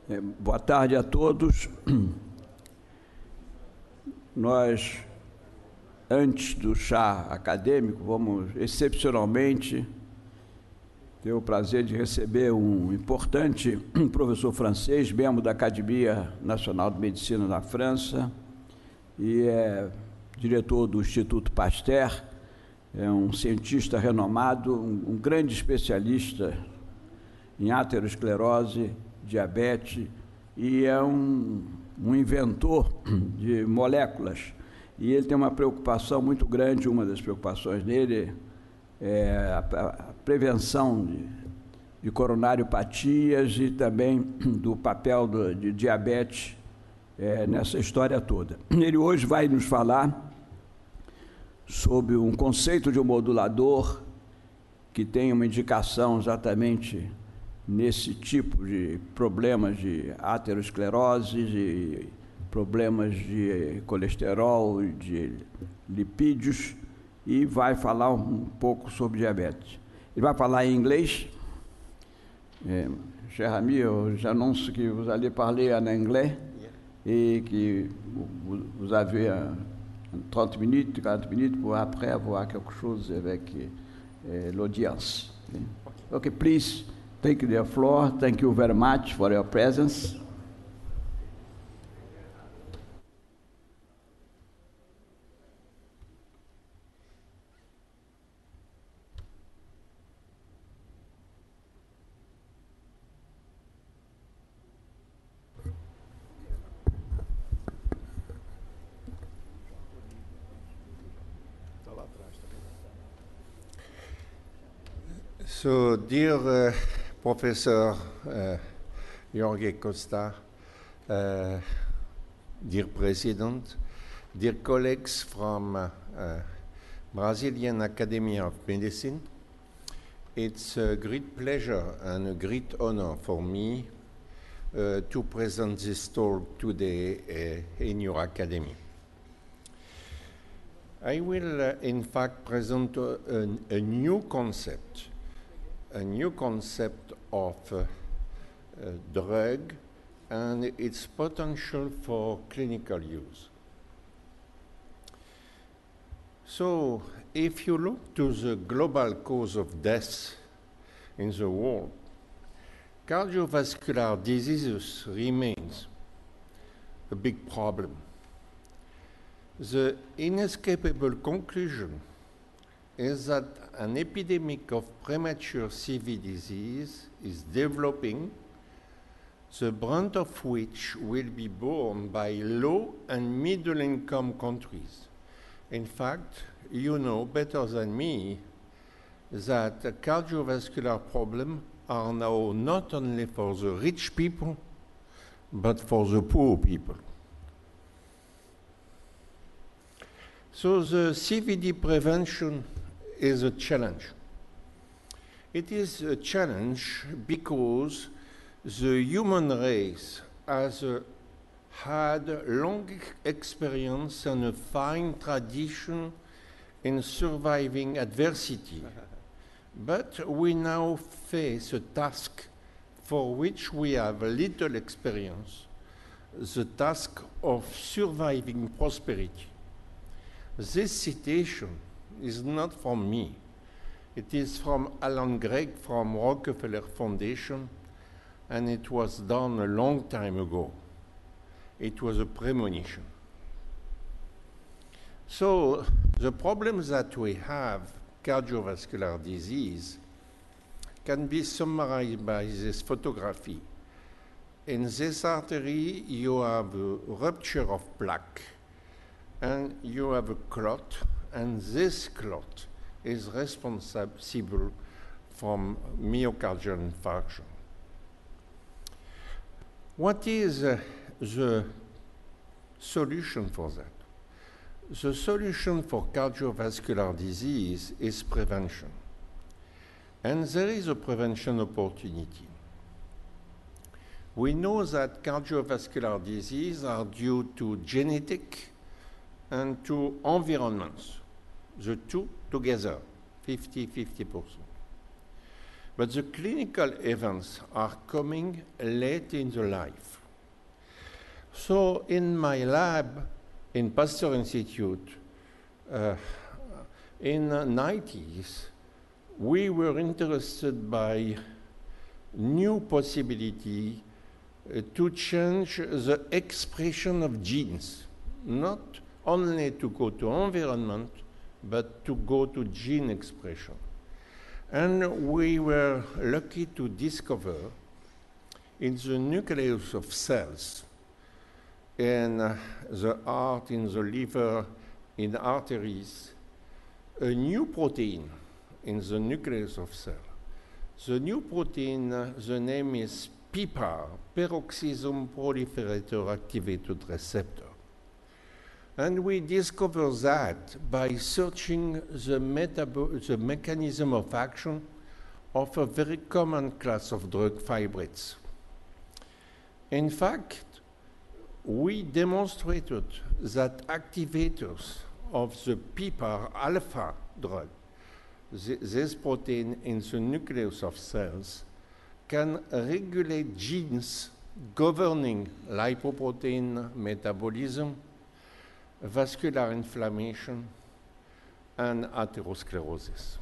Boa tarde a todos. Nós, antes do chá acadêmico, vamos excepcionalmente ter o prazer de receber um importante professor francês, membro da Academia Nacional de Medicina da França e é diretor do Instituto Pasteur, é um cientista renomado, um grande especialista em aterosclerose, diabetes, e é um inventor de moléculas. E ele tem uma preocupação muito grande, uma das preocupações dele é a prevenção de coronariopatias e também do papel de diabetes nessa história toda. Ele hoje vai nos falar sobre um conceito de um modulador que tem uma indicação exatamente nesse tipo de problemas de aterosclerose, de problemas de colesterol, de lipídios, e vai falar um pouco sobre diabetes. Ele vai falar em inglês. Cher ami, j'annonce que vous allez parler en anglais et que vous avez 30 minutes, 40 minutes pour après avoir quelque chose avec l'audience. Okay, please. Take the floor. Thank you very much for your presence. So, dear Professor Jorge Costa, dear President, dear colleagues from Brazilian Academy of Medicine, it's a great pleasure and a great honor for me to present this talk today in your academy. I will, in fact, present a new concept of drug and its potential for clinical use. So, if you look to the global cause of death in the world, cardiovascular diseases remains a big problem. The inescapable conclusion is that an epidemic of premature CV disease is developing, the brunt of which will be borne by low and middle income countries. In fact, you know better than me that cardiovascular problems are now not only for the rich people, but for the poor people. So the CVD prevention is a challenge. It is a challenge because the human race has had long experience and a fine tradition in surviving adversity. But we now face a task for which we have little experience, the task of surviving prosperity. This citation is not from me. It is from Alan Gregg from Rockefeller Foundation, and it was done a long time ago. It was a premonition. So the problems that we have, cardiovascular disease, can be summarized by this photography. In this artery, you have a rupture of plaque, and you have a clot, and this clot is responsible from myocardial infarction. What is the solution for that? The solution for cardiovascular disease is prevention. And there is a prevention opportunity. We know that cardiovascular disease are due to genetic and to environments, the two together, 50-50%. but the clinical events are coming late in the life. So in my lab in Pasteur Institute, in the 90s, we were interested by new possibility to change the expression of genes, not only to go to environment, but to go to gene expression. And we were lucky to discover in the nucleus of cells, in the heart, in the liver, in arteries, a new protein in the nucleus of cell. The new protein, the name is PPAR, peroxisome proliferator activated receptor. And we discover that by searching the mechanism of action of a very common class of drug, fibrates. In fact, we demonstrated that activators of the PPAR alpha drug, this protein in the nucleus of cells, can regulate genes governing lipoprotein metabolism, vascular inflammation, and atherosclerosis.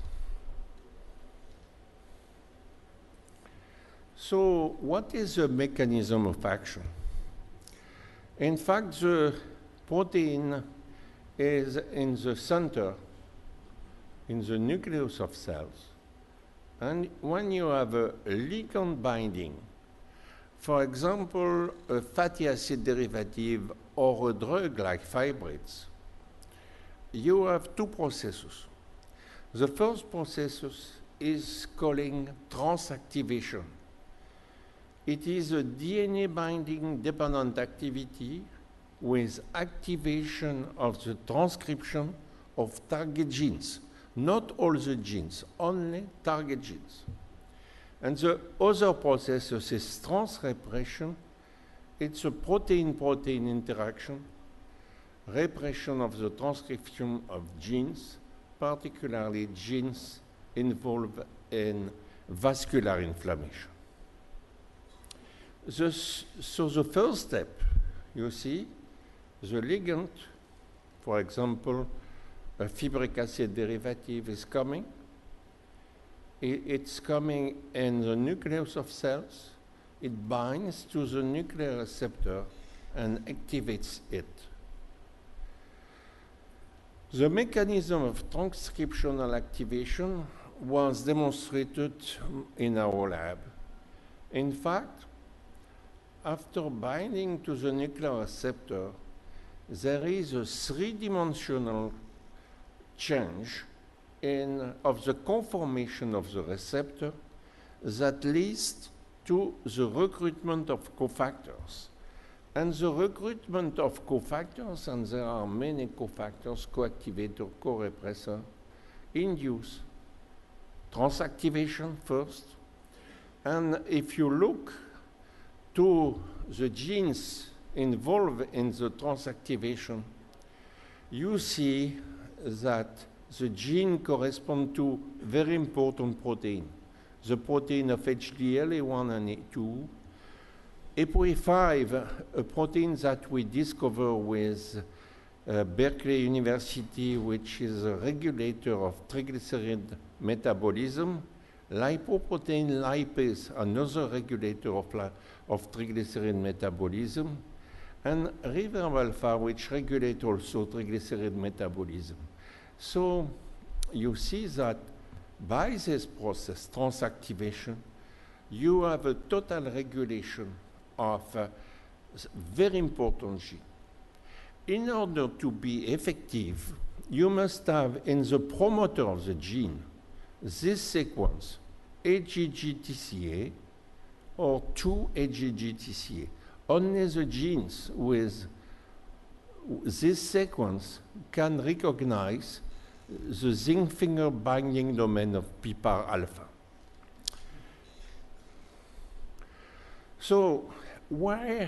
So what is the mechanism of action? In fact, the protein is in the center, in the nucleus of cells. And when you have a ligand binding, for example, a fatty acid derivative or a drug like fibrates, you have two processes. The first process is calling transactivation. It is a DNA binding dependent activity with activation of the transcription of target genes. Not all the genes, only target genes. And the other process is transrepression. It's a protein-protein interaction, repression of the transcription of genes, particularly genes involved in vascular inflammation. So the first step, you see, the ligand, for example, a fibric acid derivative is coming. It's coming in the nucleus of cells. It binds to the nuclear receptor and activates it. The mechanism of transcriptional activation was demonstrated in our lab. In fact, after binding to the nuclear receptor, there is a three-dimensional change of the conformation of the receptor that leads to the recruitment of cofactors. And the recruitment of cofactors, and there are many cofactors, coactivator, co-repressor, induce transactivation first. And if you look to the genes involved in the transactivation, you see that the gene corresponds to very important protein, the protein of HDL, A1 and A2, ApoE5, a protein that we discover with Berkeley University, which is a regulator of triglyceride metabolism, lipoprotein lipase, another regulator of triglyceride metabolism, and River alpha, which regulates also triglyceride metabolism. So you see that by this process, transactivation, you have a total regulation of a very important gene. In order to be effective, you must have in the promoter of the gene this sequence, AGGTCA or 2-AGGTCA. Only the genes with this sequence can recognize the zinc finger binding domain of PPAR alpha. So why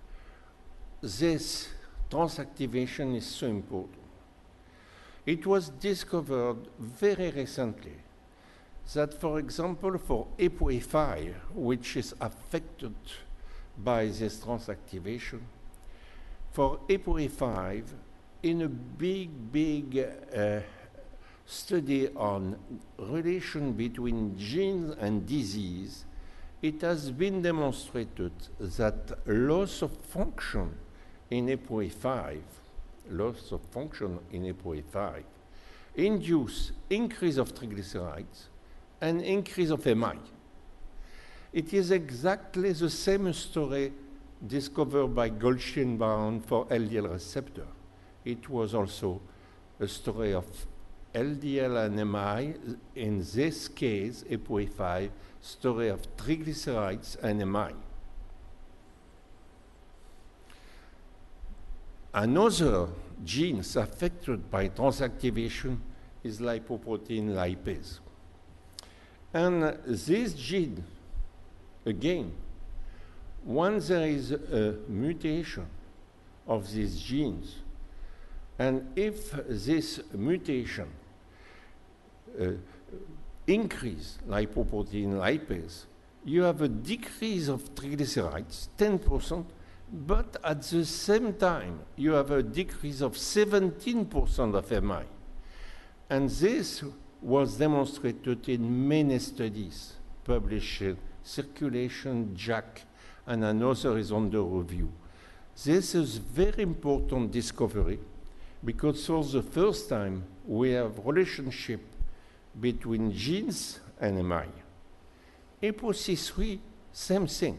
this transactivation is so important? It was discovered very recently that, for example, for ApoE5, which is affected by this transactivation, for ApoE5, in a big study on relation between genes and disease, it has been demonstrated that loss of function in ApoE5, induce increase of triglycerides and increase of MI. It is exactly the same story discovered by Goldstein-Brown for LDL receptor. It was also a story of LDL and MI, in this case, ApoE5, story of triglycerides and MI. Another gene affected by transactivation is lipoprotein lipase. And this gene, again, once there is a mutation of these genes, and if this mutation increase lipoprotein lipase, you have a decrease of triglycerides, 10%, but at the same time, you have a decrease of 17% of MI. And this was demonstrated in many studies published in Circulation, JACC, and another is under review. This is very important discovery because for the first time, we have relationship between genes and MI. ApoC3, same thing.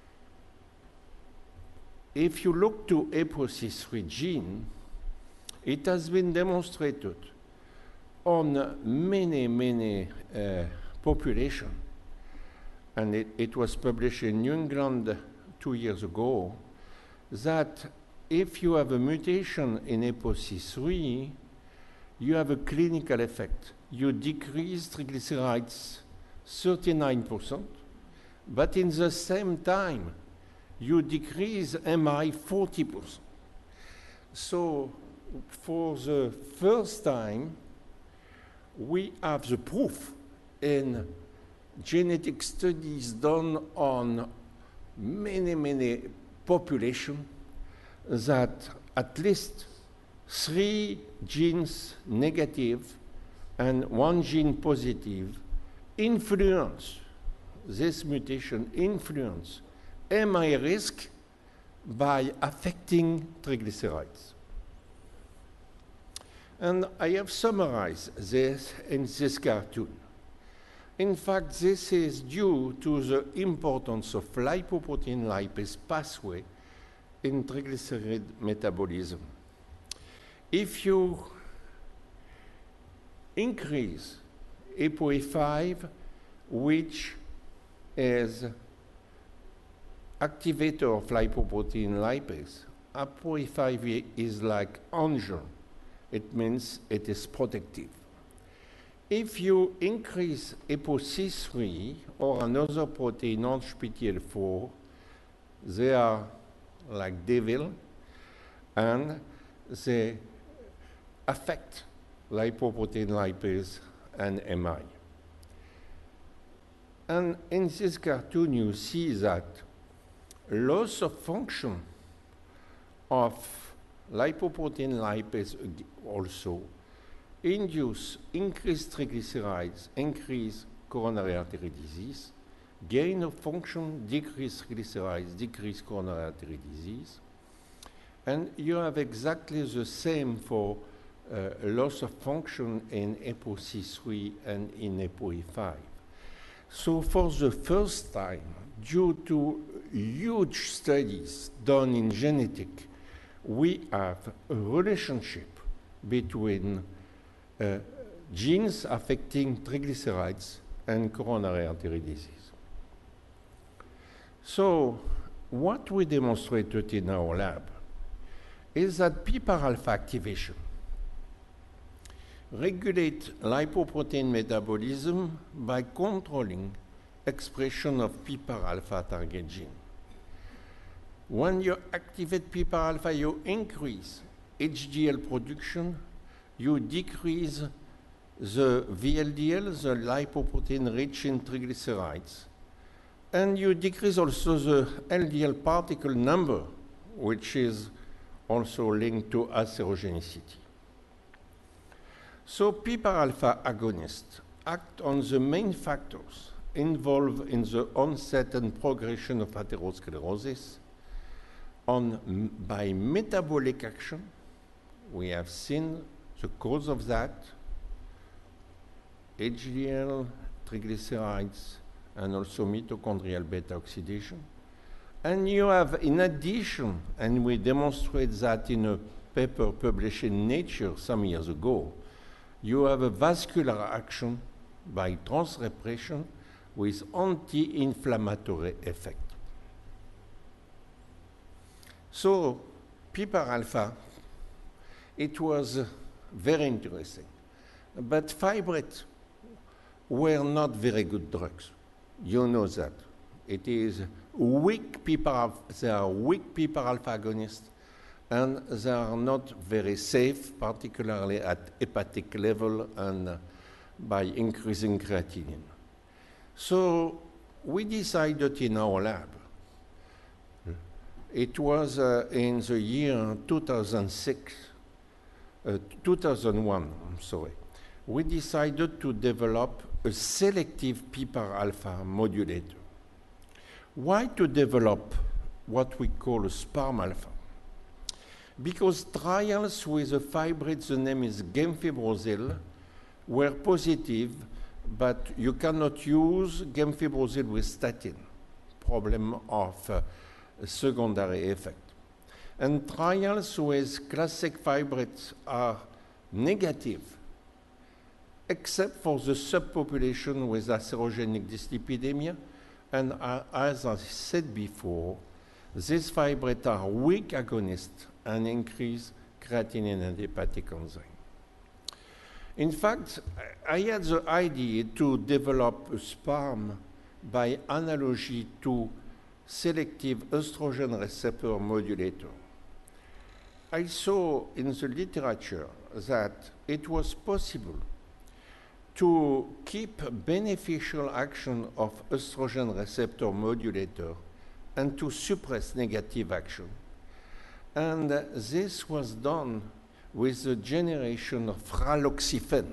If you look to ApoC3 gene, it has been demonstrated on many population, and it was published in New England 2 years ago, that if you have a mutation in ApoC3, you have a clinical effect. You decrease triglycerides 39%, but in the same time, you decrease MI 40%. So for the first time, we have the proof in genetic studies done on many populations that at least 3 genes negative and 1 gene positive influence, this mutation influence MI risk by affecting triglycerides. And I have summarized this in this cartoon. In fact, this is due to the importance of lipoprotein lipase pathway in triglyceride metabolism. If you increase ApoE5, which is activator of lipoprotein lipase, ApoE5 is like angel. It means it is protective. If you increase ApoC3 or another protein, ANGPTL4, they are like devil, and they affect lipoprotein lipase and MI. And in this cartoon, you see that loss of function of lipoprotein lipase also induce increased triglycerides, increased coronary artery disease, gain of function, decreased triglycerides, decreased coronary artery disease. And you have exactly the same for loss of function in ApoC3 and in ApoE5. So for the first time, due to huge studies done in genetic, we have a relationship between genes affecting triglycerides and coronary artery disease. So what we demonstrated in our lab is that PPAR-alpha activation regulates lipoprotein metabolism by controlling expression of PPAR-alpha target gene. When you activate PPAR-alpha, you increase HDL production, you decrease the VLDL, the lipoprotein rich in triglycerides. And you decrease also the LDL particle number, which is also linked to atherogenicity. So PPAR alpha agonists act on the main factors involved in the onset and progression of atherosclerosis by metabolic action. We have seen the cause of that, HDL, triglycerides, and also mitochondrial beta oxidation. And you have, in addition, and we demonstrate that in a paper published in Nature some years ago, you have a vascular action by transrepression with anti-inflammatory effect. So, PPAR alpha, it was very interesting. But fibrates were not very good drugs. You know that. It is weak PPAR, they are weak PPAR alpha agonists, and they are not very safe, particularly at hepatic level and by increasing creatinine. So we decided in our lab, it was in the year 2001, I'm sorry, we decided to develop a selective PPAR alpha modulator. Why to develop what we call a SPARM alpha? Because trials with a fibrate, the name is gemfibrozil, were positive, but you cannot use gemfibrozil with statin, problem of secondary effect. And trials with classic fibrates are negative, except for the subpopulation with atherogenic dyslipidemia. And as I said before, these fibrates are weak agonists and increase creatinine and hepatic enzyme. In fact, I had the idea to develop a SPARM by analogy to selective estrogen receptor modulator. I saw in the literature that it was possible to keep beneficial action of estrogen receptor modulator and to suppress negative action. And this was done with the generation of raloxifene.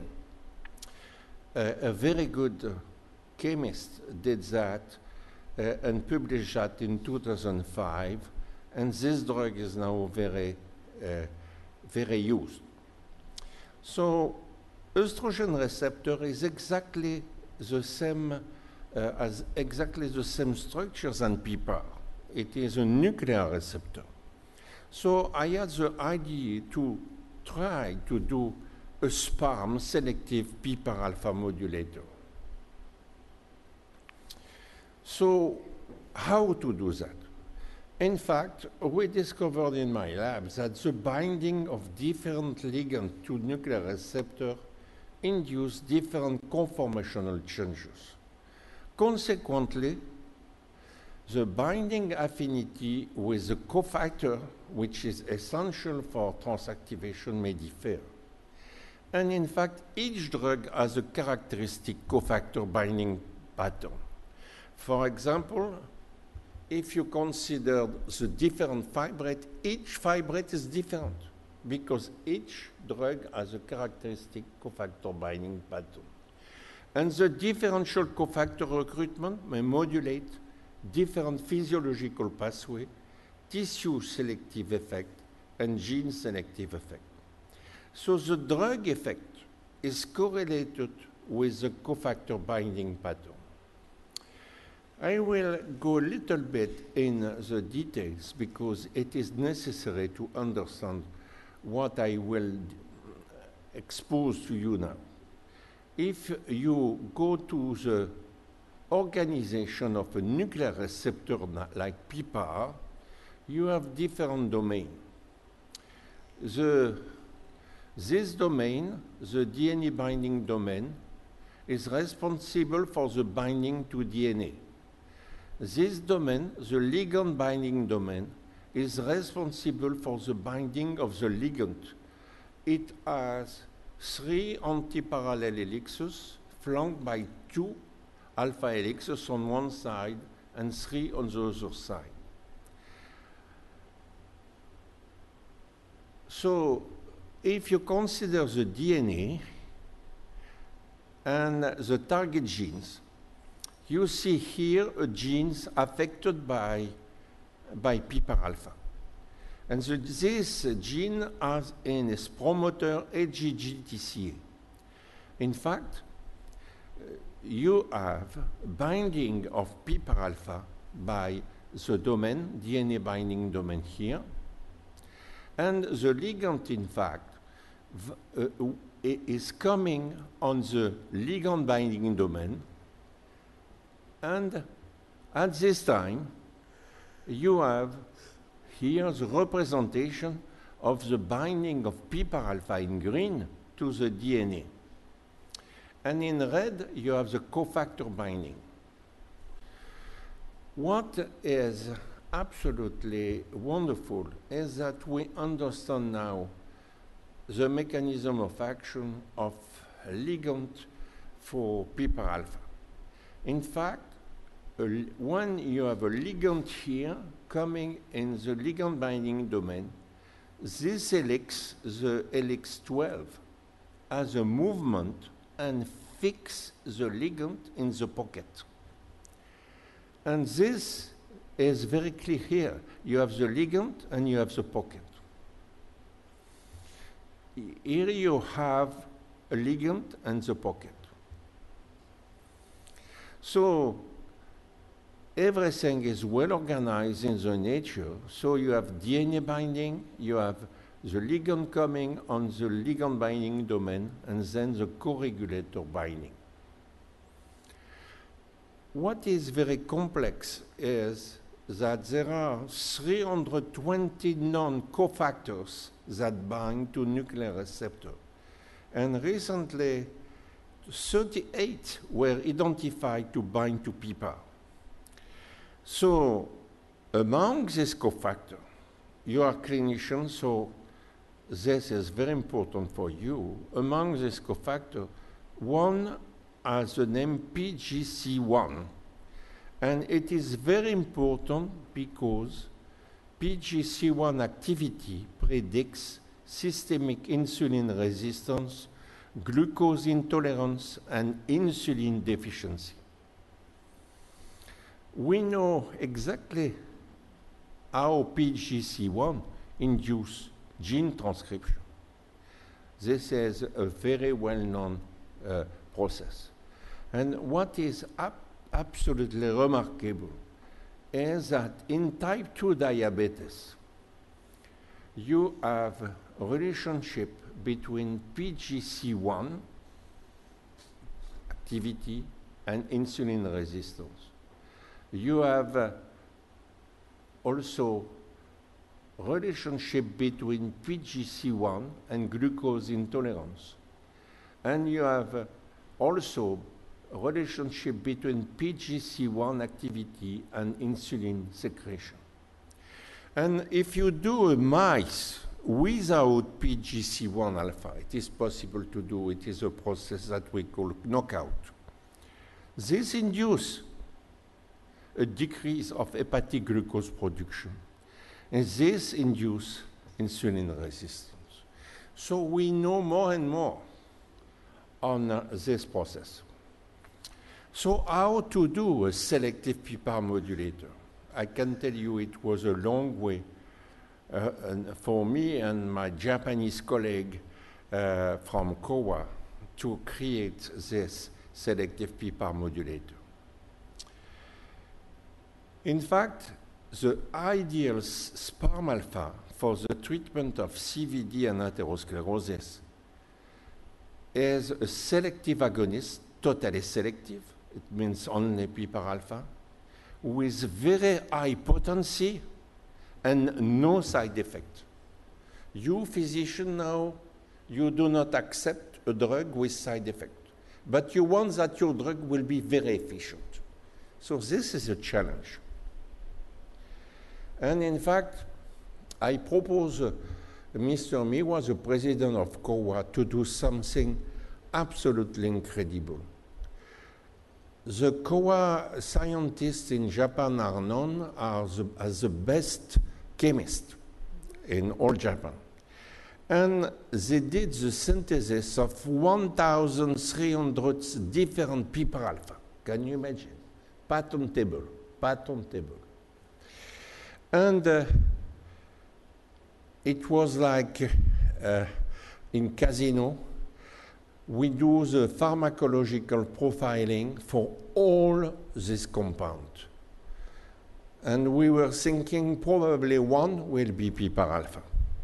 A very good chemist did that and published that in 2005, and this drug is now very used. So estrogen receptor is exactly the same as exactly the same structure than PPAR. It is a nuclear receptor. So I had the idea to try to do a SPARM selective PPAR alpha modulator. So how to do that? In fact, we discovered in my lab that the binding of different ligands to nuclear receptor induce different conformational changes. Consequently, the binding affinity with the cofactor, which is essential for transactivation, may differ. And in fact, each drug has a characteristic cofactor binding pattern. For example, if you consider the different fibrate, each fibrate is different because each drug has a characteristic cofactor binding pattern. And the differential cofactor recruitment may modulate different physiological pathways, tissue selective effect, and gene selective effect. So the drug effect is correlated with the cofactor binding pattern. I will go a little bit in the details because it is necessary to understand what I will expose to you now. If you go to the organization of a nuclear receptor like PPAR, you have different domains. This domain, the DNA binding domain, is responsible for the binding to DNA. This domain, the ligand binding domain, is responsible for the binding of the ligand. It has 3 antiparallel helices flanked by 2 alpha helices on one side and 3 on the other side. So if you consider the DNA and the target genes, you see here a genes affected by PPAR alpha. And this gene has in its promoter AGGTCA. In fact, you have binding of PPAR alpha by the domain, DNA binding domain here. And the ligand, in fact, is coming on the ligand binding domain. And at this time, you have here the representation of the binding of PPAR alpha in green to the DNA. And in red, you have the cofactor binding. What is absolutely wonderful is that we understand now the mechanism of action of ligand for PPAR alpha. In fact, when you have a ligand here coming in the ligand binding domain, this helix, the helix 12, has a movement and fix the ligand in the pocket. And this is very clear here. You have the ligand and you have the pocket. Here you have a ligand and the pocket. So everything is well organized in the nature. So you have DNA binding, you have the ligand coming on the ligand binding domain, and then the co-regulator binding. What is very complex is that there are 320 non-cofactors that bind to nuclear receptor. And recently, 38 were identified to bind to PPAR. So among these cofactors, you are clinician, so this is very important for you. Among these cofactors, one has the name PGC1. And it is very important because PGC1 activity predicts systemic insulin resistance, glucose intolerance, and insulin deficiency. We know exactly how PGC1 induces gene transcription. This is a very well-known process. And what is absolutely remarkable is that in type 2 diabetes, you have a relationship between PGC1 activity and insulin resistance. You have also relationship between PGC1 and glucose intolerance. And you have also a relationship between PGC1 activity and insulin secretion. And if you do a mice without PGC1 alpha, it is possible to do. It is a process that we call knockout. This induces a decrease of hepatic glucose production. And this induces insulin resistance. So we know more and more on this process. So how to do a selective PPAR modulator? I can tell you it was a long way for me and my Japanese colleague from Kowa to create this selective PPAR modulator. In fact, the ideal SPARM alpha for the treatment of CVD and atherosclerosis is a selective agonist, totally selective, it means only PPAR alpha, with very high potency and no side effect. You, physician, now, you do not accept a drug with side effect, but you want that your drug will be very efficient. So this is a challenge. And in fact, I propose Mr. Mi was the president of COA to do something absolutely incredible. The COA scientists in Japan are known as the best chemists in all Japan. And they did the synthesis of 1,300 different piper alpha. Can you imagine? Patentable. And it was like in Casino, we do the pharmacological profiling for all this compound. And we were thinking probably one will be piper alpha.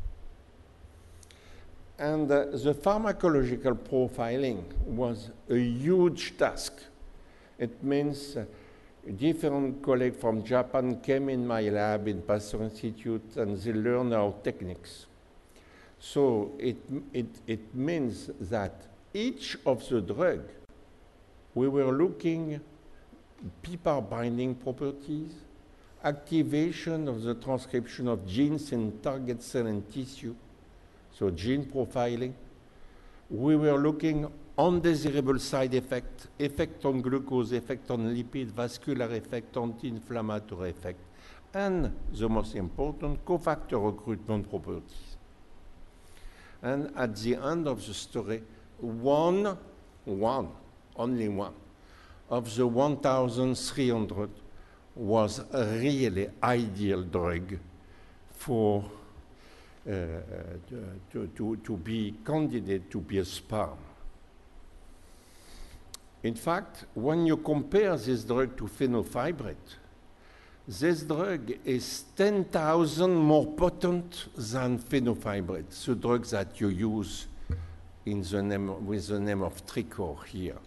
And the pharmacological profiling was a huge task. It means different colleagues from Japan came in my lab in Pasteur Institute and they learned our techniques. So it means that each of the drug, we were looking PPAR binding properties, activation of the transcription of genes in target cell and tissue, so gene profiling. We were looking undesirable side effect, effect on glucose, effect on lipid, vascular effect, anti-inflammatory effect, and the most important, cofactor recruitment properties. And at the end of the story, only one of the 1,300 was a really ideal drug for to be candidate to be a SPARM. In fact, when you compare this drug to fenofibrate, this drug is 10,000 more potent than fenofibrate, the drug that you use in the name, with the name of Tricor here.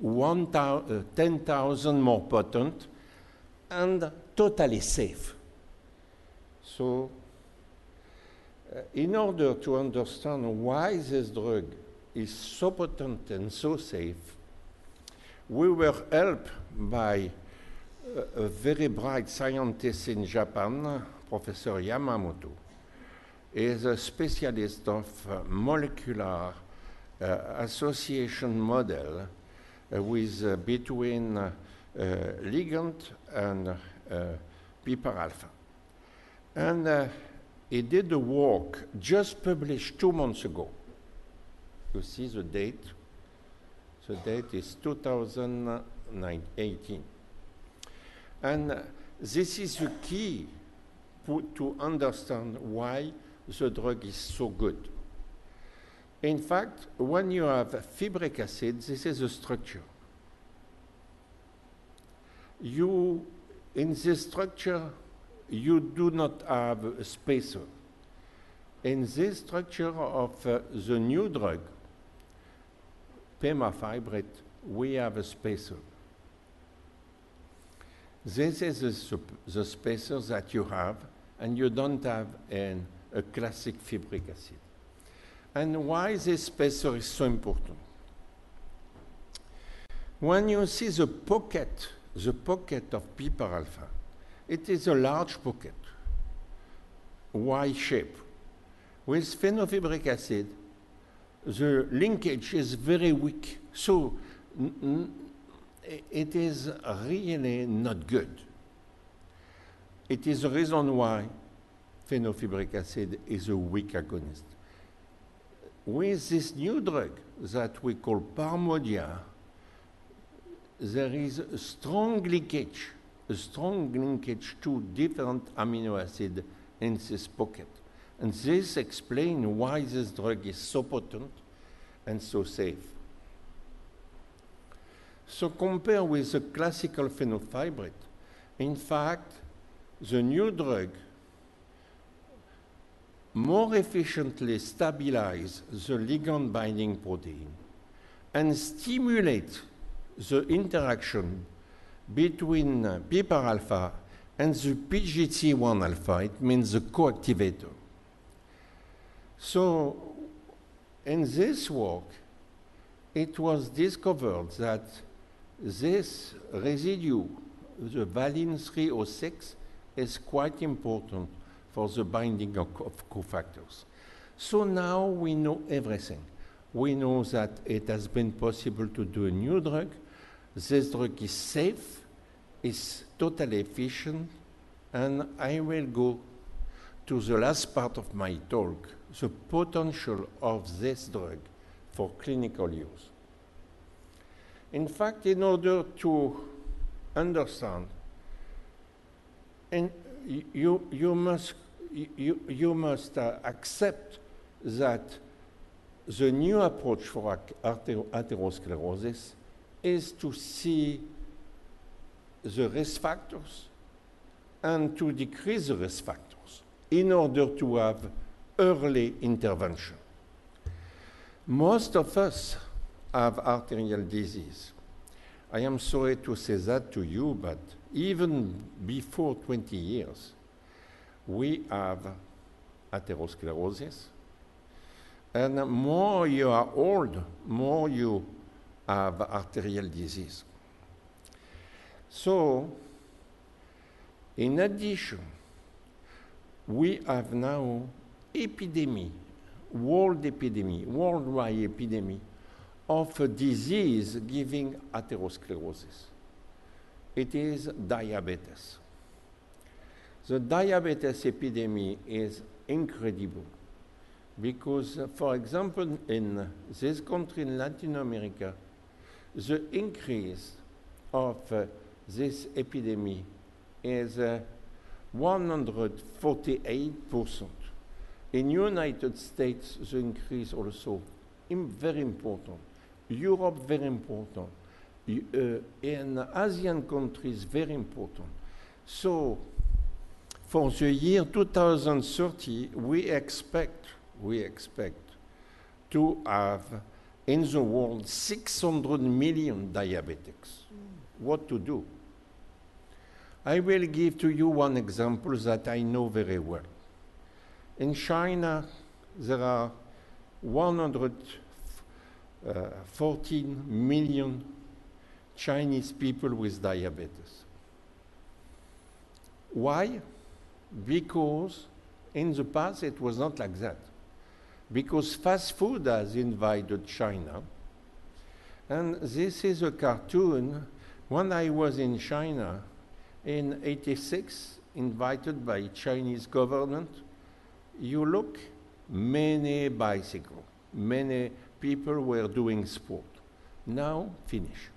10,000 more potent and totally safe. So, in order to understand why this drug is so potent and so safe, we were helped by a very bright scientist in Japan, Professor Yamamoto. He is a specialist of molecular association model with between ligand and PPAR alpha. And he did the work just published 2 months ago. You see the date? The date is 2018. And this is the key to understand why the drug is so good. In fact, when you have fibric acid, this is the structure. In this structure, you do not have a spacer. In this structure of the new drug, pemafibrate, we have a spacer. This is the spacer that you have, and you don't have in a classic fibric acid. And why this spacer is so important? When you see the pocket of PPAR alpha, it is a large pocket, Y shape. With fenofibric acid, the linkage is very weak, so it is really not good. It is the reason why fenofibric acid is a weak agonist. With this new drug that we call Parmodia, there is a strong linkage to different amino acids in this pocket. And this explains why this drug is so potent and so safe. So compare with the classical fenofibrate. In fact, the new drug more efficiently stabilizes the ligand binding protein and stimulates the interaction between PPAR alpha and the PGT1 alpha. It means the coactivator. So in this work, it was discovered that this residue, the valine 306, is quite important for the binding of cofactors. So now we know everything. We know that it has been possible to do a new drug. This drug is safe, is totally efficient, and I will go to the last part of my talk, the potential of this drug for clinical use. In fact, in order to understand, and you must accept that the new approach for atherosclerosis is to see the risk factors and to decrease the risk factors in order to have early intervention. Most of us have arterial disease. I am sorry to say that to you, but even before 20 years, we have atherosclerosis. And more you are old, more you have arterial disease. So, in addition, we have now worldwide epidemic of a disease giving atherosclerosis. It is diabetes. The diabetes epidemic is incredible because, for example, in this country in Latin America, the increase of this epidemic is 148%. In United States, the increase also very important. Europe, very important. In Asian countries, very important. So, for the year 2030, we expect to have in the world 600 million diabetics. What to do? I will give to you one example that I know very well. In China, there are 114 million Chinese people with diabetes. Why? Because in the past it was not like that. Because fast food has invaded China. And this is a cartoon. When I was in China in '86, invited by Chinese government, you look, many bicycles, many people were doing sport. Now, finish.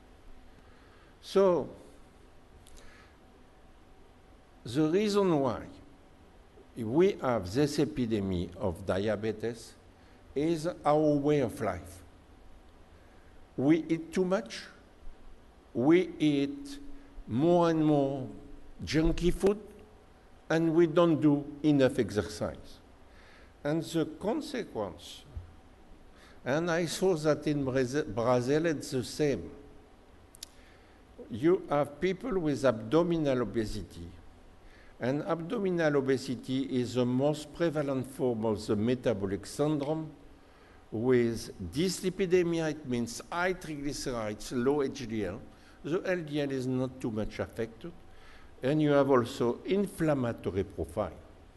So, the reason why we have this epidemic of diabetes is our way of life. We eat too much. We eat more and more junky food, and we don't do enough exercise. And the consequence, and I saw that in Brazil it's the same. You have people with abdominal obesity. And abdominal obesity is the most prevalent form of the metabolic syndrome with dyslipidemia. It means high triglycerides, low HDL. The LDL is not too much affected. And you have also inflammatory profile.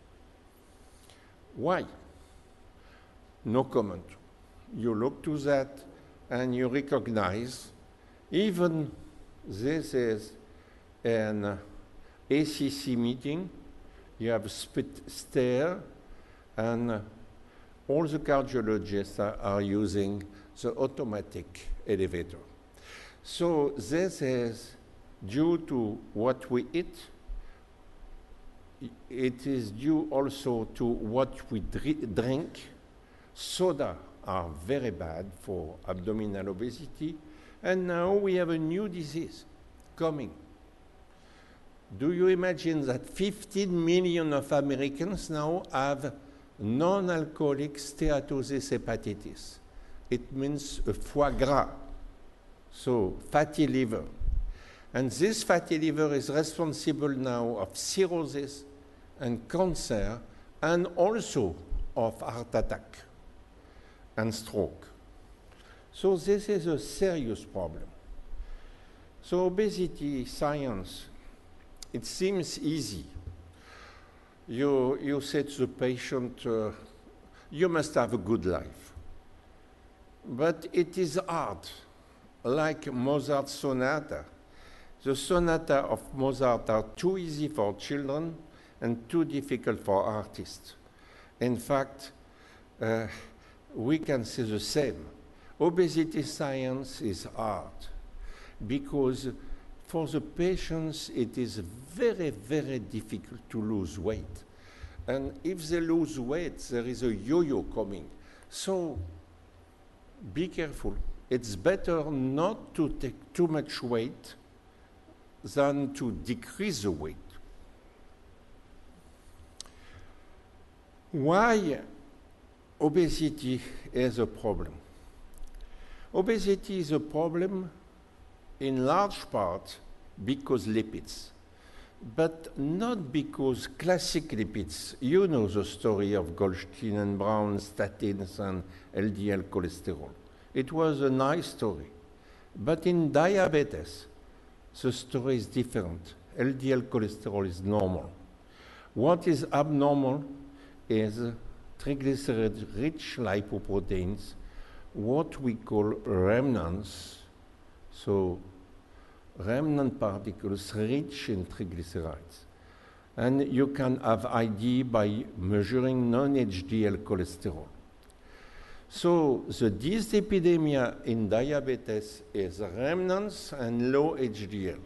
Why? No comment. You look to that and you recognize even this is an ACC meeting. You have spit stare, and all the cardiologists are using the automatic elevator. So this is due to what we eat. It is due also to what we drink. Soda are very bad for abdominal obesity. And now we have a new disease coming. Do you imagine that 15 million of Americans now have non-alcoholic steatosis hepatitis? It means a foie gras, so fatty liver. And this fatty liver is responsible now of cirrhosis and cancer and also of heart attack and stroke. So this is a serious problem. So obesity science, it seems easy. You say to the patient, you must have a good life. But it is hard, like Mozart's sonata. The sonata of Mozart are too easy for children and too difficult for artists. In fact, we can say the same. Obesity science is hard because for the patients it is very, very difficult to lose weight. And if they lose weight, there is a yo-yo coming. So be careful. It's better not to take too much weight than to decrease the weight. Why obesity is a problem? Obesity is a problem in large part because lipids, but not because classic lipids. You know the story of Goldstein and Brown, statins and LDL cholesterol. It was a nice story. But in diabetes, the story is different. LDL cholesterol is normal. What is abnormal is triglyceride-rich lipoproteins, what we call remnants, so remnant particles rich in triglycerides. And you can have ID by measuring non-HDL cholesterol. So the dyslipidemia in diabetes is remnants and low HDL.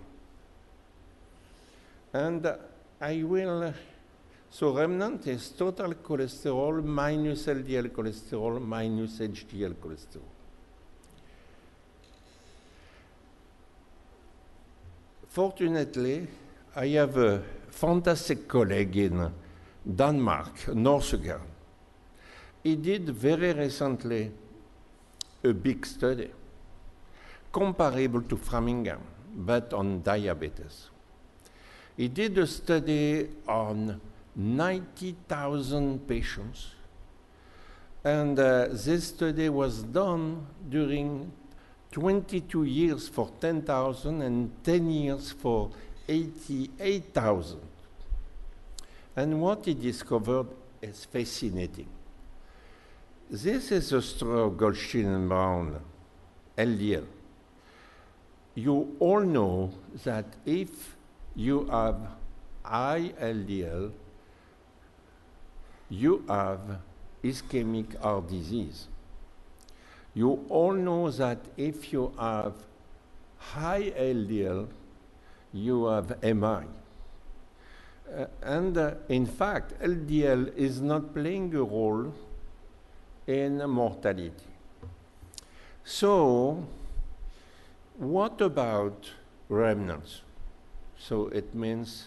And I will, so remnant is total cholesterol minus LDL cholesterol minus HDL cholesterol. Fortunately, I have a fantastic colleague in Denmark, Norsegaard. He did very recently a big study comparable to Framingham, but on diabetes. He did a study on 90,000 patients, and this study was done during 22 years for 10,000 and 10 years for 88,000. And what he discovered is fascinating. This is a story of Goldstein and Brown, LDL. You all know that if you have high LDL, you have ischemic heart disease. You all know that if you have high LDL, you have MI. In fact, LDL is not playing a role in mortality. So, what about remnants? So it means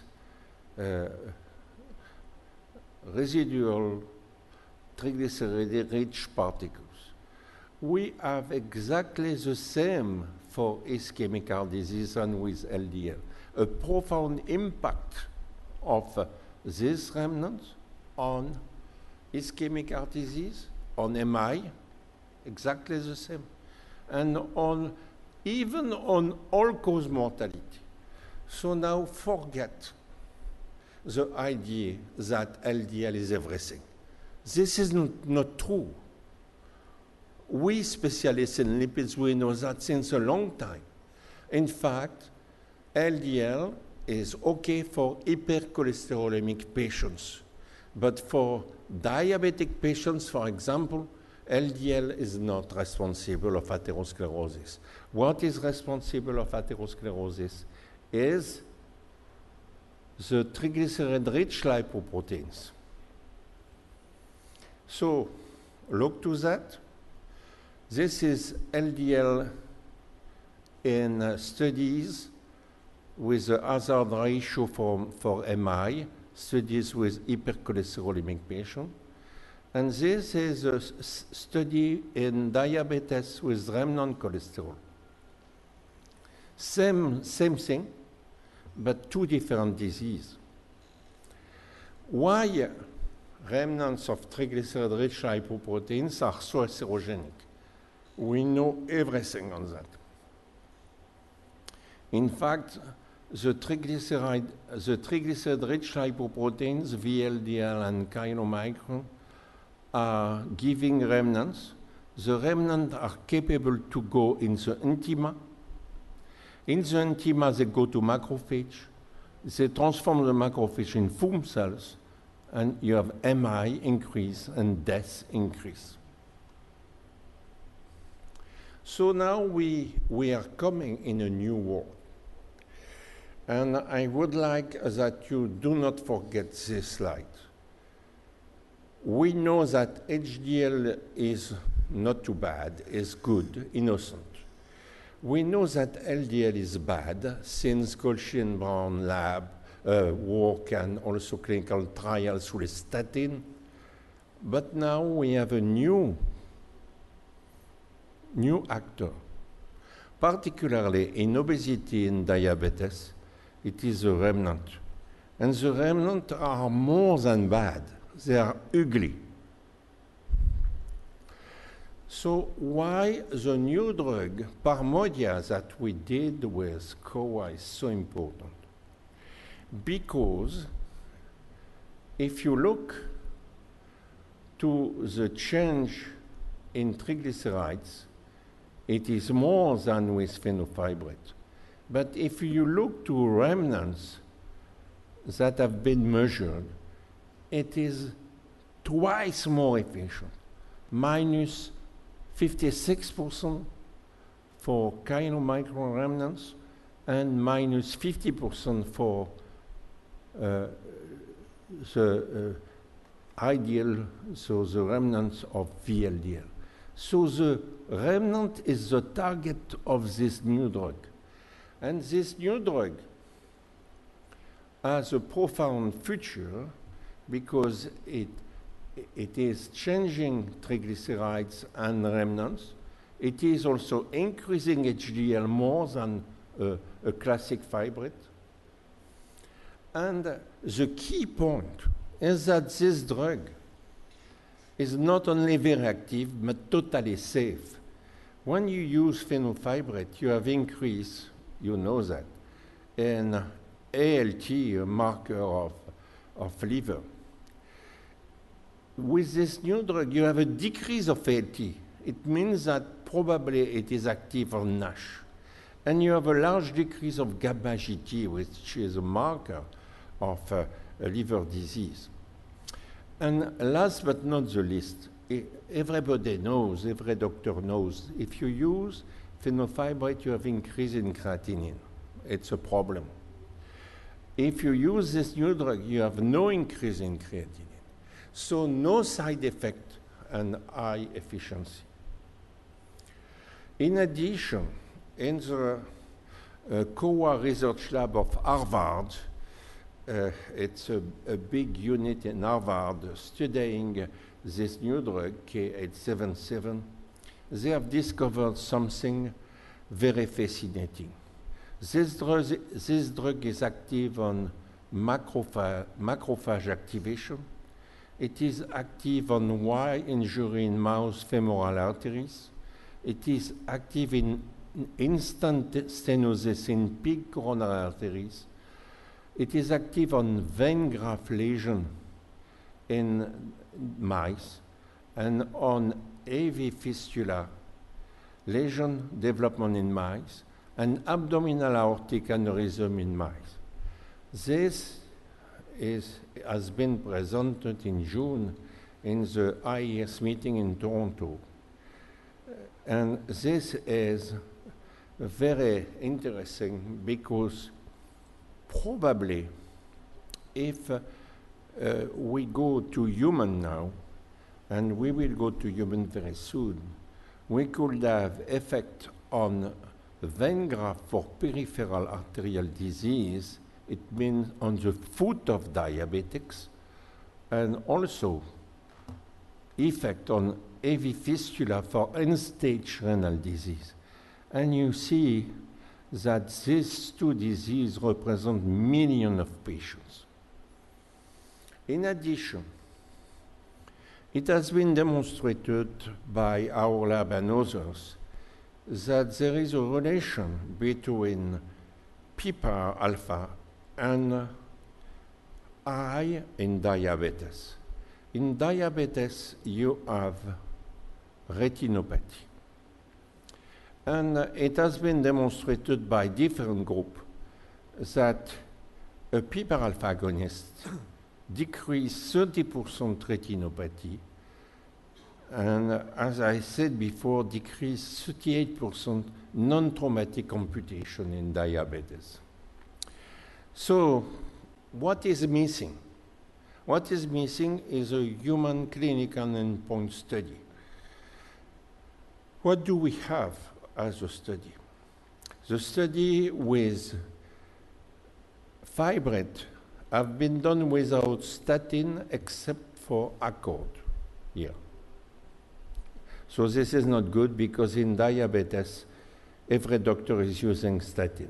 residual triglyceride-rich particles. We have exactly the same for ischemic heart disease and with LDL. A profound impact of these remnants on ischemic heart disease, on MI, exactly the same, and even on all-cause mortality. So now forget the idea that LDL is everything. This is not true. We specialists in lipids, we know that since a long time. In fact, LDL is okay for hypercholesterolemic patients. But for diabetic patients, for example, LDL is not responsible of atherosclerosis. What is responsible of atherosclerosis is the triglyceride-rich lipoproteins. So look to that. This is LDL in studies with the hazard ratio for MI, studies with hypercholesterolemic patients. And this is a study in diabetes with remnant cholesterol. Same thing, but two different diseases. Why remnants of triglyceride-rich lipoproteins are so atherogenic? We know everything on that. In fact, the triglyceride-rich lipoproteins, VLDL and chylomicron, are giving remnants. The remnants are capable to go in the intima. In the intima, they go to macrophage. They transform the macrophage in foam cells, and you have MI increase and death increase. So now we are coming in a new world. And I would like that you do not forget this slide. We know that HDL is not too bad, is good, innocent. We know that LDL is bad since Colchin Brown lab work and also clinical trials with statin. But now we have a new actor, particularly in obesity and diabetes. It is a remnant. And the remnant are more than bad. They are ugly. So why the new drug, Parmodia, that we did with COA is so important? Because if you look to the change in triglycerides, it is more than with fenofibrate. But if you look to remnants that have been measured, it is twice more efficient, minus 56% for chylomicron remnants and minus 50% for the ideal, so the remnants of VLDL. So the remnant is the target of this new drug. And this new drug has a profound future because it is changing triglycerides and remnants. It is also increasing HDL more than a classic fibrate. And the key point is that this drug is not only very active, but totally safe. When you use fenofibrate, you have increase, you know that, in ALT, a marker of liver. With this new drug, you have a decrease of ALT. It means that probably it is active on NASH. And you have a large decrease of GABA-GT, which is a marker of liver disease. And last but not the least, everybody knows, every doctor knows, if you use fenofibrate, you have increase in creatinine. It's a problem. If you use this new drug, you have no increase in creatinine. So no side effect and high efficiency. In addition, in the COA research lab of Harvard, it's a big unit in Harvard studying this new drug, K877. They have discovered something very fascinating. This drug is active on macrophage activation. It is active on Y injury in mouse femoral arteries. It is active in instant stenosis in pig coronary arteries. It is active on vein graft lesion in mice and on AV fistula lesion development in mice and abdominal aortic aneurysm in mice. This has been presented in June in the IES meeting in Toronto. And this is very interesting because probably if we go to human now, and we will go to human very soon, we could have effect on vein graft for peripheral arterial disease. It means on the foot of diabetics, and also effect on AV fistula for end-stage renal disease. And you see that these two diseases represent millions of patients. In addition, it has been demonstrated by our lab and others that there is a relation between PPAR alpha and I in diabetes. In diabetes, you have retinopathy. And it has been demonstrated by different groups that a PPAR alpha agonist decreased 30% retinopathy, and as I said before, decreased 38% non-traumatic amputation in diabetes. So, what is missing? What is missing is a human clinical endpoint study. What do we have as a study? The study with fibrate have been done without statin except for Accord here. So this is not good because in diabetes, every doctor is using statin.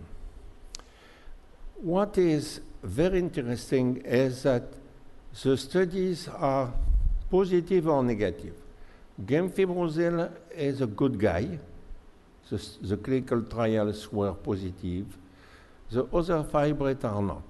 What is very interesting is that the studies are positive or negative. Gemfibrozil is a good guy. The clinical trials were positive. The other fibrate are not.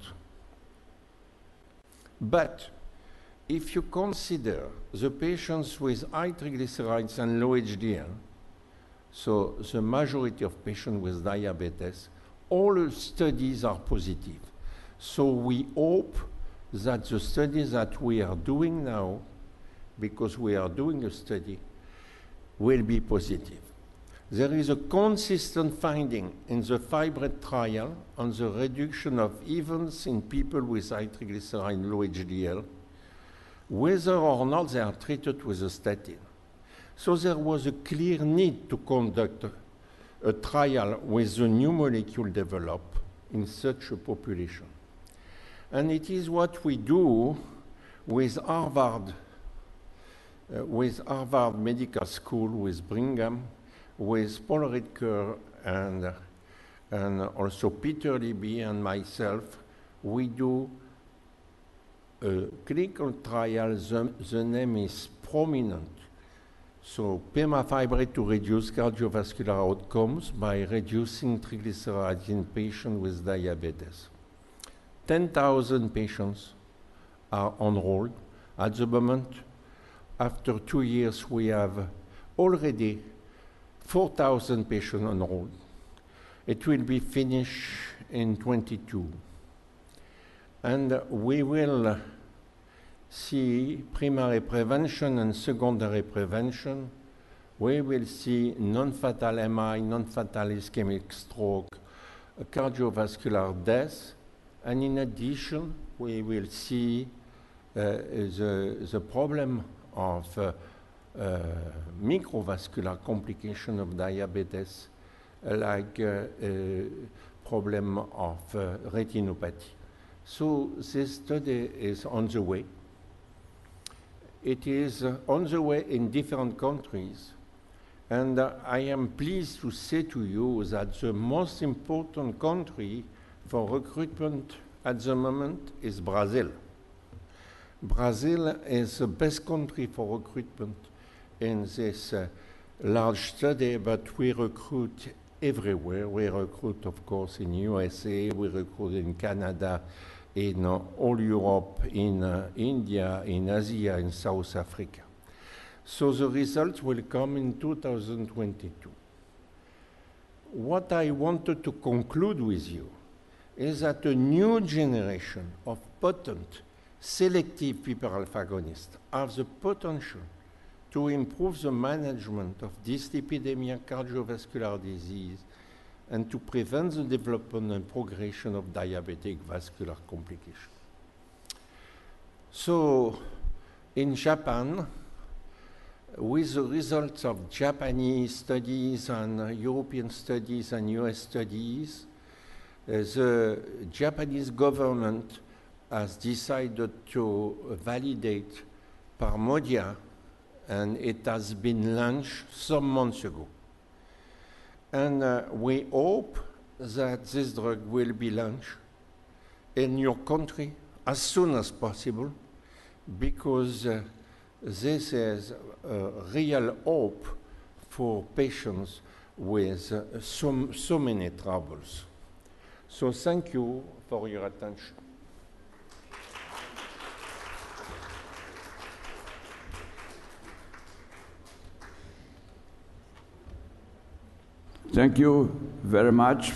But if you consider the patients with high triglycerides and low HDL, so the majority of patients with diabetes, all the studies are positive. So we hope that the studies that we are doing now, because we are doing a study, will be positive. There is a consistent finding in the fibrate trial on the reduction of events in people with high triglyceride and low HDL, whether or not they are treated with a statin. So there was a clear need to conduct a trial with a new molecule developed in such a population. And it is what we do with Harvard Medical School, with Brigham, with Paul Ridker, and also Peter Libby and myself. We do a clinical trial. The name is Prominent. So pemafibrate to reduce cardiovascular outcomes by reducing triglycerides in patients with diabetes. 10,000 patients are enrolled. At the moment, after 2 years, we have already 4,000 patients enrolled. It will be finished in 22. And we will see primary prevention and secondary prevention. We will see non-fatal MI, non-fatal ischemic stroke, cardiovascular death, and in addition, we will see the problem of microvascular complication of diabetes, like problem of retinopathy. So this study is on the way. It is on the way in different countries. And I am pleased to say to you that the most important country for recruitment at the moment is Brazil. Brazil is the best country for recruitment in this large study, but we recruit everywhere. We recruit, of course, in USA, we recruit in Canada, in all Europe, in India, in Asia, in South Africa. So the results will come in 2022. What I wanted to conclude with you is that a new generation of potent selective PPAR alpha agonists have the potential to improve the management of dyslipidemia, cardiovascular disease, and to prevent the development and progression of diabetic vascular complications. So, in Japan, with the results of Japanese studies and European studies and US studies, the Japanese government has decided to validate Parmodia, and it has been launched some months ago. And we hope that this drug will be launched in your country as soon as possible, because this is a real hope for patients with so many troubles. So thank you for your attention. Thank you very much,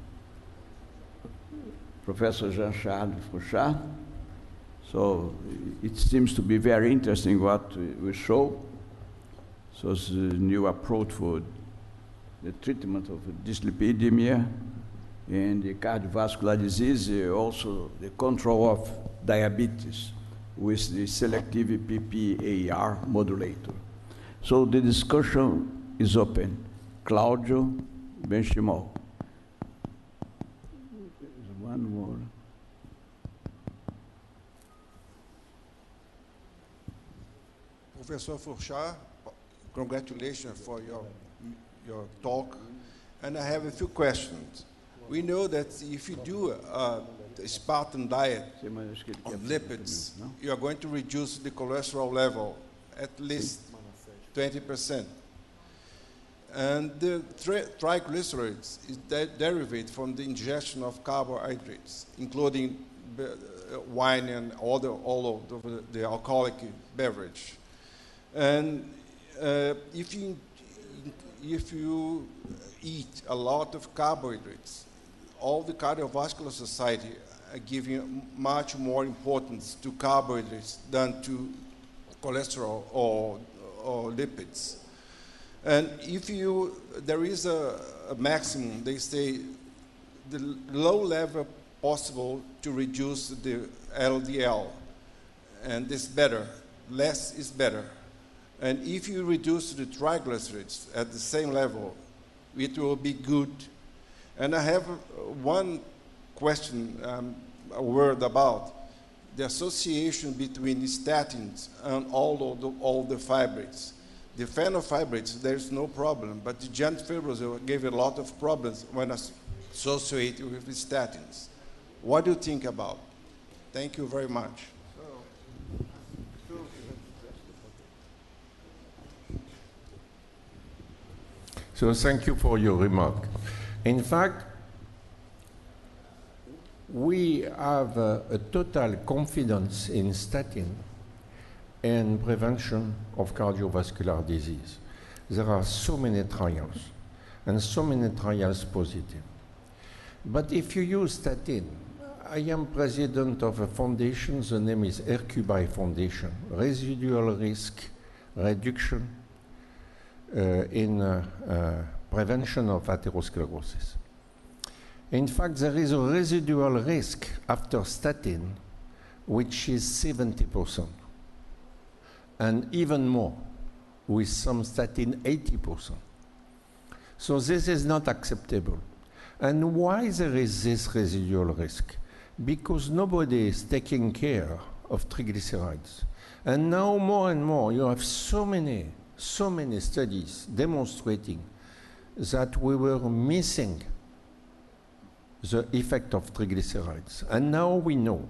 Professor Jean-Charles Fouchard. So it seems to be very interesting what we show. So it's a new approach for the treatment of dyslipidemia and the cardiovascular disease, also the control of diabetes with the selective PPAR modulator. So the discussion is open. Claudio Benchimol. One more. Professor Fouchard, congratulations for your talk. And I have a few questions. We know that if you do a Spartan diet on lipids, you are going to reduce the cholesterol level at least 20%. And the triglycerides is derived from the ingestion of carbohydrates, including wine and all of the alcoholic beverage. And if you eat a lot of carbohydrates, all the cardiovascular society are giving much more importance to carbohydrates than to cholesterol or lipids. And if there is a maximum, they say the low level possible to reduce the LDL, and it's better, less is better. And if you reduce the triglycerides at the same level, it will be good. And I have one question, a word about the association between statins and all the fibrates. The fenofibrates, there's no problem, but the giant fibrosol gave a lot of problems when associated with statins. What do you think about? Thank you very much. So thank you for your remark. In fact, we have a total confidence in statin and prevention of cardiovascular disease. There are so many trials, and so many trials positive. But if you use statin, I am president of a foundation, the name is Hercubai Foundation, Residual Risk Reduction in prevention of atherosclerosis. In fact, there is a residual risk after statin, which is 70%. And even more, with some statin 80%. So this is not acceptable. And why there is this residual risk? Because nobody is taking care of triglycerides. And now more and more, you have so many studies demonstrating that we were missing the effect of triglycerides. And now we know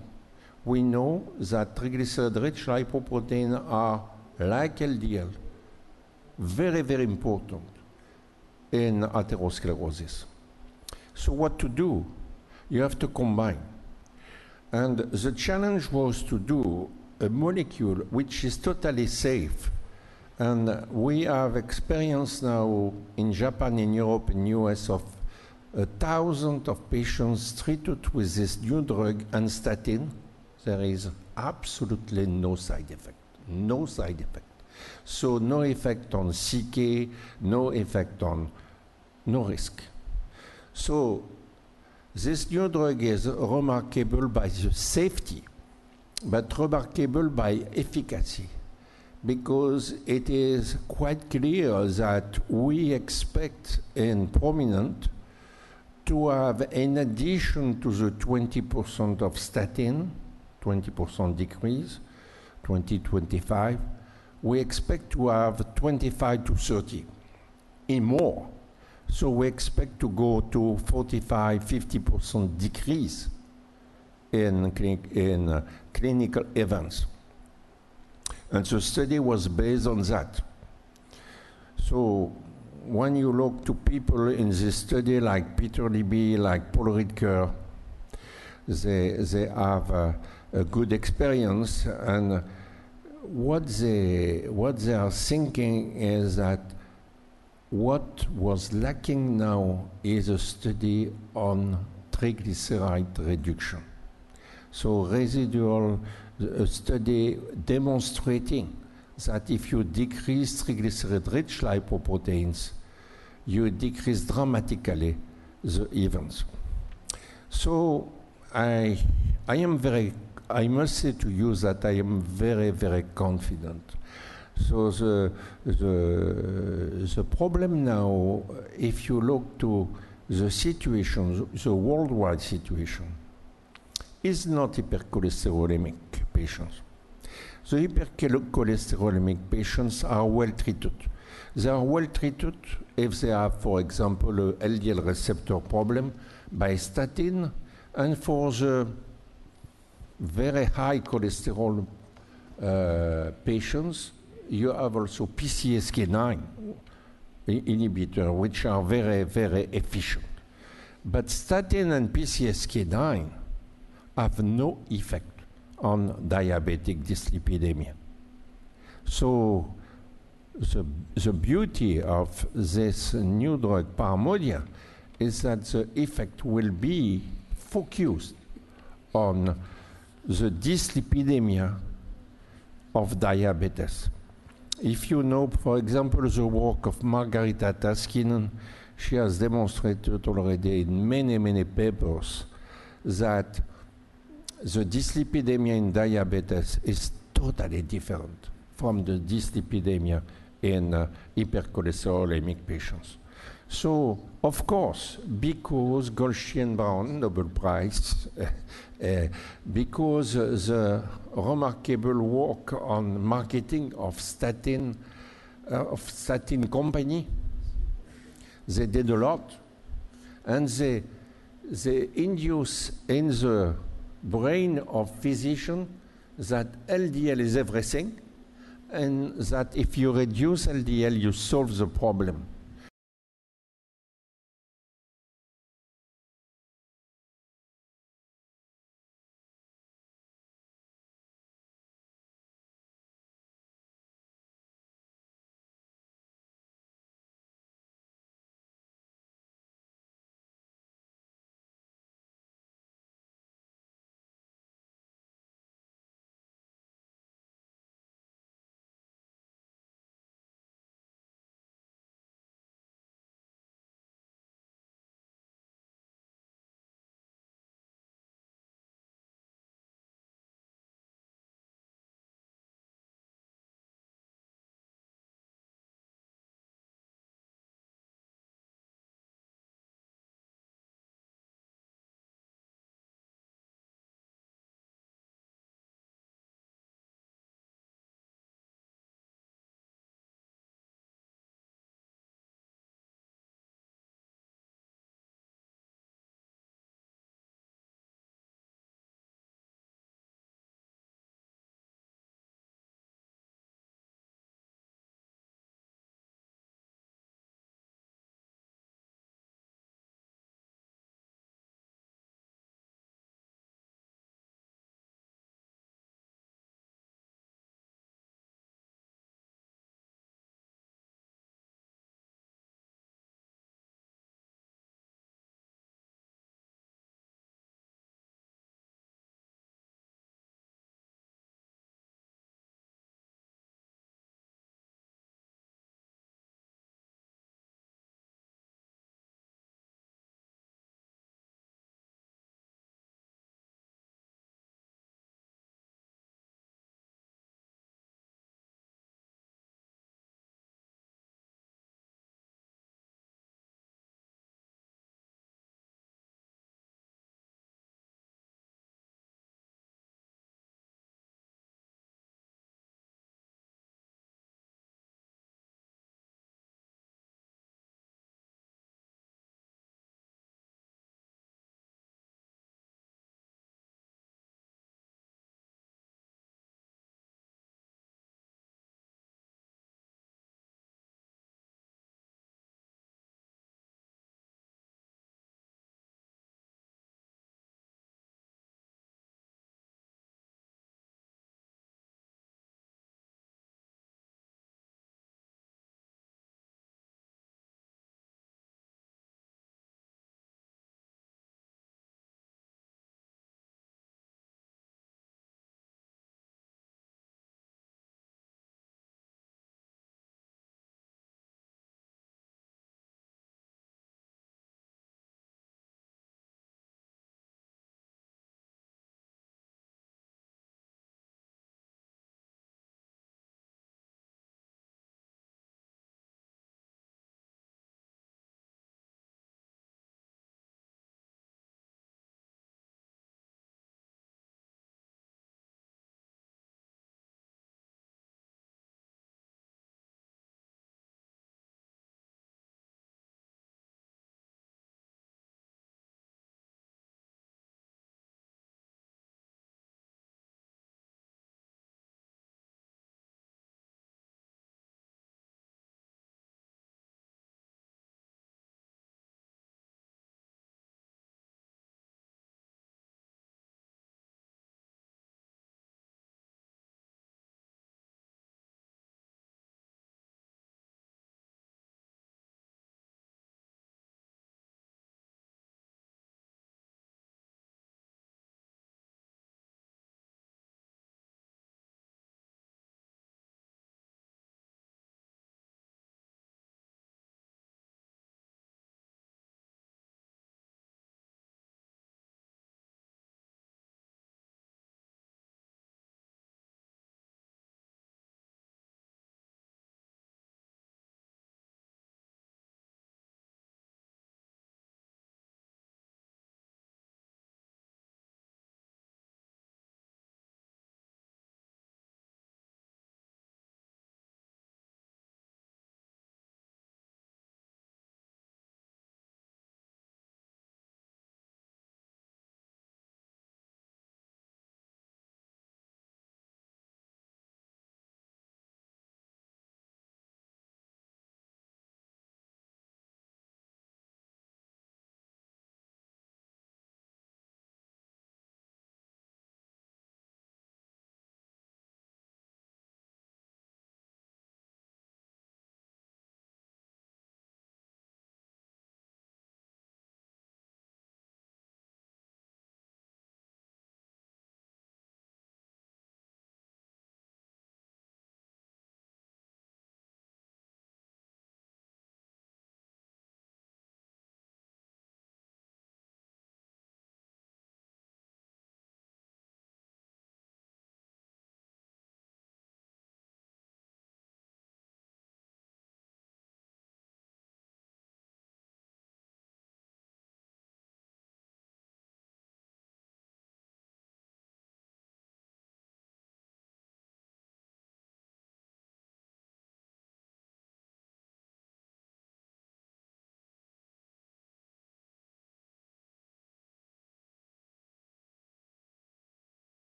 that triglyceride-rich lipoprotein are, like LDL, very, very important in atherosclerosis. So what to do? You have to combine. And the challenge was to do a molecule which is totally safe. And we have experience now in Japan, in Europe, in US of 1,000 of patients treated with this new drug and statin. There is absolutely no side effect, no side effect. So no effect on CK, no effect on, no risk. So this new drug is remarkable by the safety, but remarkable by efficacy, because it is quite clear that we expect in prominent to have, in addition to the 20% of statin, 20% decrease, 2025, we expect to have 25 to 30 and more. So we expect to go to 45, 50% decrease in clinical events. And the study was based on that. So when you look to people in this study like Peter Libby, like Paul Ridker, they have a good experience, and what they are thinking is that what was lacking now is a study on triglyceride reduction. So residual study demonstrating that if you decrease triglyceride-rich lipoproteins, you decrease dramatically the events. So I must say to you that I am very, very confident. So the problem now, if you look to the situation, the worldwide situation, is not hypercholesterolemic patients. The hypercholesterolemic patients are well treated. They are well treated if they have, for example, a LDL receptor problem by statin, and for the very high cholesterol patients, you have also PCSK9 inhibitor, which are very, very efficient. But statin and PCSK9 have no effect on diabetic dyslipidemia. So the beauty of this new drug, Parmodia, is that the effect will be focused on the dyslipidemia of diabetes. If you know, for example, the work of Margarita Taskinen, she has demonstrated already in many, many papers that the dyslipidemia in diabetes is totally different from the dyslipidemia in hypercholesterolemic patients. So, of course, because Goldstein-Brown Nobel Prize, because the remarkable work on marketing of statin company, they did a lot, and they induce in the brain of physician that LDL is everything, and that if you reduce LDL, you solve the problem.